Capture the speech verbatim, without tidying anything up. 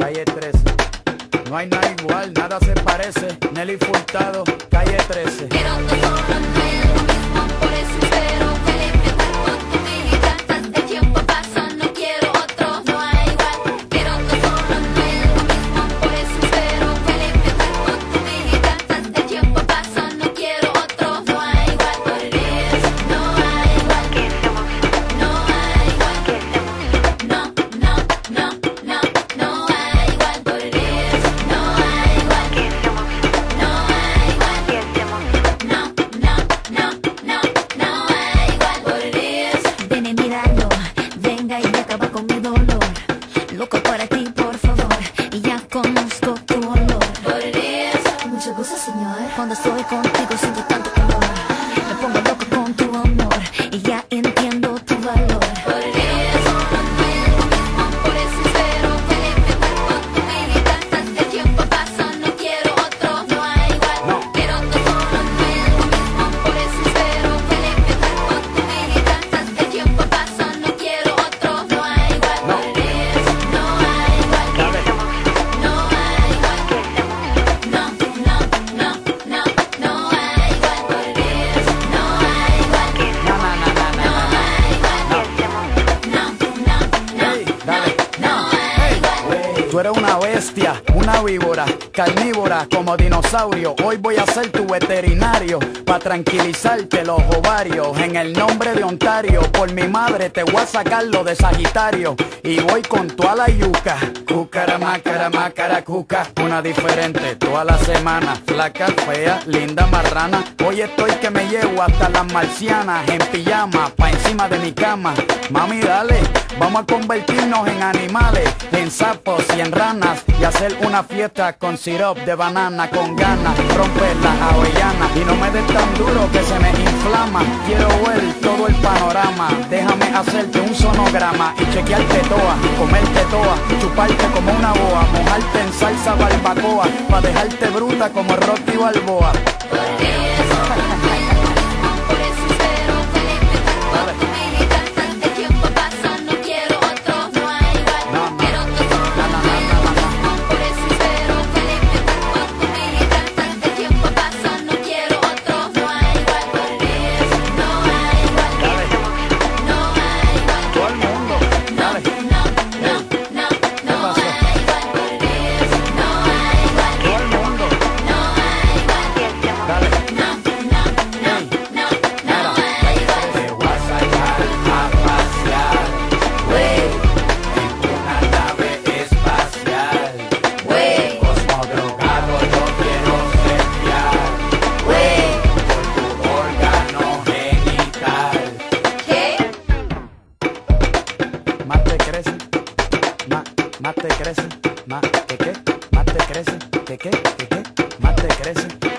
calle trece. No hay nada igual, nada se parece. Nelly Furtado, calle trece. Quiero tu solo, no es lo mismo, por eso espero que limpie tu foto y cantas. El tiempo pasa, no quiero otro, no hay igual. Quiero tu solo, no es lo mismo, por eso espero que limpie tu foto y cantas. El tiempo pasa, no quiero otro, no hay igual. Por eso no hay igual. ¿Qué hacemos? No hay igual. ¿Qué hacemos? No, no, no, no, no hay igual. Por eso no hay igual. ¿Qué hacemos? No hay igual. ¿Qué hacemos? No, no, no, no, no hay igual. Por eso ven y míralo, venga y acaba con mi dolor. Loco para ti, por favor, y ya conozco tu olor. Por eso muchas cosas, señor. Cuando estoy contigo siento tanto calor. Me pongo loco con tu amor y ya entiendo tu valor. Por eso no es lo mismo, por eso espero que limpie tu foto y cantas. El tiempo pasa, no quiero otro, no hay igual. Quiero tu solo, no es lo mismo, por eso espero que limpie tu foto y cantas. El tiempo pasa, no quiero otro, no hay igual. Por eso no hay igual. ¿Qué hacemos? No hay igual. ¿Qué hacemos? No, no, no, no, no hay igual. Por eso no hay igual. ¿Qué hacemos? Na, na, na, na, No na. hay igual. ¿Qué hacemos? No, no, no, Ey, dale. no hay igual. Tú eres una bestia, una víbora, carnívora como dinosaurio. Hoy voy a ser tu veterinario, pa' tranquilizarte los ovarios. En el nombre de Ontario, por mi madre te voy a sacar lo de Sagitario. Y voy con toda la yuca. Cúcara, mácara, mácara, cuca. Una diferente toda la semana. Flaca, fea, linda, marrana. Hoy estoy que me llevo hasta las marcianas. En pijama, pa' encima de mi cama. Mami, dale, vamos a convertirnos en animales, en sapos y en ranas, y hacer una fiesta con syrup de banana, con ganas, romper las avellanas. Y no me des tan duro que se me inflama. Quiero ver todo el panorama. Déjame hacerte un sonograma y chequearte toa, comerte toa, chuparte como una boa, mojarte en salsa barbacoa, pa' dejarte bruta como Rocky Balboa. Por eso no es lo mismo, por eso espero que limpie tu foto y cantas. El tiempo pasa, no quiero otro, no hay igual. No, no. Quiero tu solo, no es lo mismo, por eso espero que limpie tu foto y cantas. El tiempo pasa, no quiero otro, no hay igual. Por eso no hay igual. ¿Qué hacemos? No hay igual. Todo el mundo, No, dale. no, no, no, no pasó? hay igual. Por eso no hay igual. Todo el mundo, No hay igual. ¿Qué hacemos? dale. No, no, no, no, no hay igual. Te voy a sacar a pasear, Wey, en una nave espacial. wey, Cosmo drogado yo quiero setear wey. por tu órgano genital. ¿Qué? Más te crece, más, más te crece, más que qué, más te crece, que qué, que qué, más te crece.